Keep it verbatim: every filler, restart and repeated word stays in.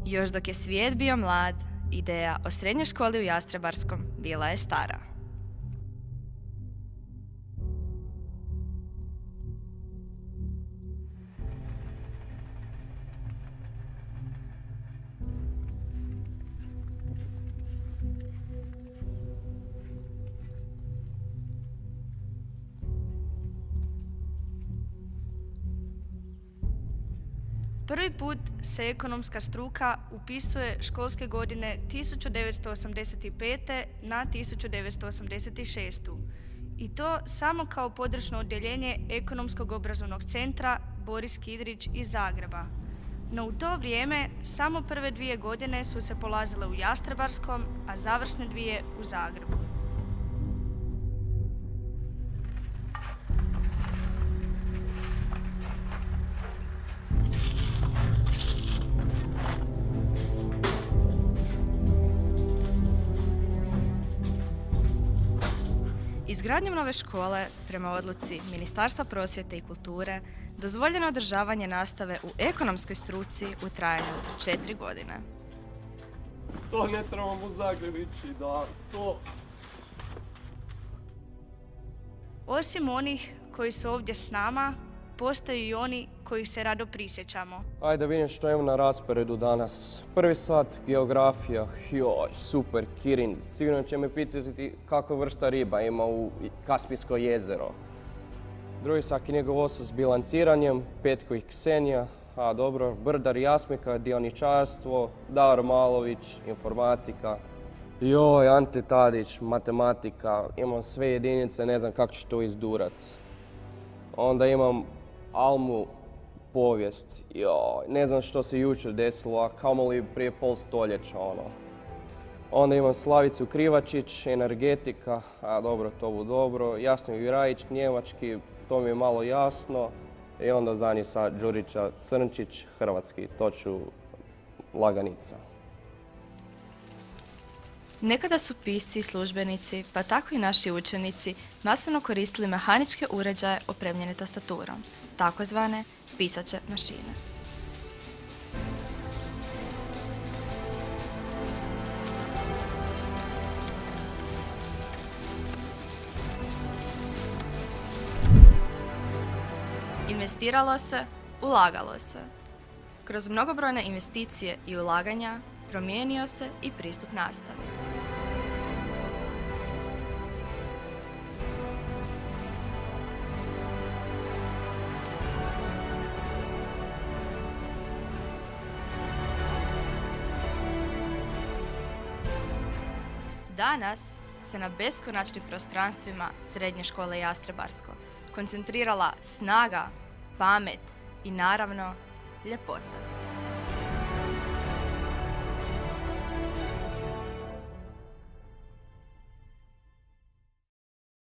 Još dok je svijet bio mlad, ideja o srednjoj školi u Jastrebarskom bila je stara. Prvi put se ekonomska struka upisuje školske godine tisuću devetsto osamdeset pete. na tisuću devetsto osamdeset šestu. I to samo kao područno odjeljenje Ekonomskog obrazovnog centra Boris Kidrić iz Zagreba. No u to vrijeme samo prve dvije godine su se polazile u Jastrebarskom, a završne dvije u Zagrebu. Izgradnjom nove škole, prema odluci Ministarstva prosvjete i kulture, dozvoljeno održavanje nastave u ekonomskoj struci u trajanju od četiri godine. To ne trebamo u Zagreb ići, da, to... Osim onih koji su ovdje s nama, postoje i oni kojih se rado prisjećamo. Ajde da vidim što imamo na rasporedu danas. Prvi sat, geografija, joj, super, Kirin. Sigurno će me pitati kakva vrsta riba ima u Kaspijsko jezero. Drugi sat, knjigovodstvo s bilanciranjem, Petko i Ksenija, a dobro, Brdar i Jasmika, dioničarstvo, Davor Malović, informatika. Joj, Ante Tadić, matematika, imam sve jedinice, ne znam kako ću to izdurat. Onda imam Almu, povijest. Joj, ne znam što se jučer desilo, a kamoli prije pol stoljeća, ono. Onda imam Slavicu Krivačić, energetika, a dobro, to bu dobro. Jasno Jurajić, njemački, to mi je malo jasno. I onda zadnji sad Đurića Crnčić, hrvatski, to ću laganica. Nekada su pisci i službenici, pa tako i naši učenici, masovno koristili mehaničke uređaje opremljene tastaturom, takozvane pisaće mašine. Investiralo se, ulagalo se. Kroz mnogobrojne investicije i ulaganja promijenio se i pristup nastavi. Danas se na beskonačnim prostranstvima Srednje škole Jastrebarsko koncentrirala snaga, pamet i naravno ljepota.